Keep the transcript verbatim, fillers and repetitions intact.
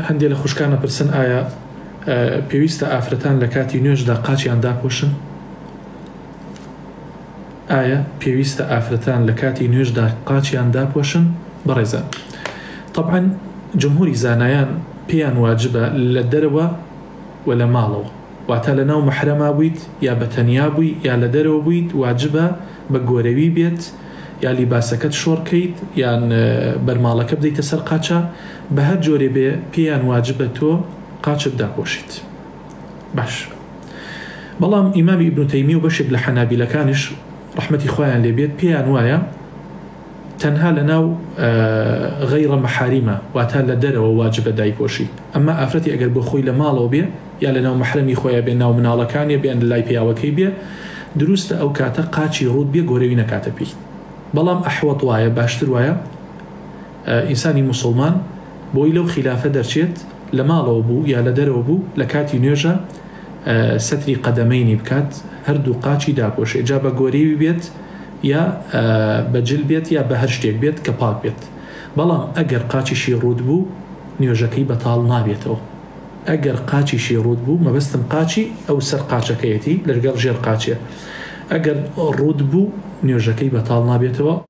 هەندێک لە خوشکانە پرسن ئایا پێویستە ئافرەتان لە کاتی نوێژدا قاچیان داپۆشن؟ ئایا پێویستە ئافرەتان لە کاتی نوێژدا قاچیان داپۆشن؟ بەڕێزان، طبعاً جمهوری زانایان پێیان واجبە لە دەرەوە و لە ماڵەوە، واتە لە ناو مەحرەما بوویت یا بەتەنیا بووی یا لە دەرەوە بوویت، واجبە بە گۆرەوی بێت، یا لیباسەکەت شۆڕکەیت یان بەرماڵەکە بدەیتە سەر قاچە، بە هەر جۆرێ بێ پێیان واجبە تۆ قاچت داپۆشیت. باش، بەڵام ئیمامی ئیبن تەیمیە و بەشێک لە حەنابیلەکانیش ڕەحمەتی خۆیان لێبێت پێیان وایە تەنها لە ناو غەیڕە مەحاریمە، واتە لە دەرەوە واجبە دایپۆشی. ئەمما ئافرەتی ئەگەر بۆ خۆی لە ماڵەوە بێ یا لە ناو مەحرەمی خۆیە بێ، ناو مناڵەکانیە بێن لە لای پیاوەکەی بێ، دروستە ئەو کاتە قاچی ڕوود بێ، گۆرەوی نەکاتە پێی. بەڵام ئەحوەت وایە، باشتر وایە ئینسانی موسڵمان بۆی لەو خلافە دەرچێت لە ماڵەوە بوو یا لە دەرەوە بوو لە کاتی نوێژە سەتری قەدەمەینی بکات، هەردوو قاچی داپۆشێ، جا بە گۆرەوی بێت یا بەجل بێت یا بە هەر شتێک بێت کە پاک بێت. بەڵام ئەگەر قاچیشی ڕوود بوو نوێژەکەی بەتاڵ نابێتەوە. ئەگەر قاچیشی ڕوود بوو، مەبەستم قاچی ئەو سەر قاچەکەیەتی لەگەڵ ژێر قاچێ، ئەگەر ڕوود بوو نوێژەکەی بەتاڵ نابێتەوە.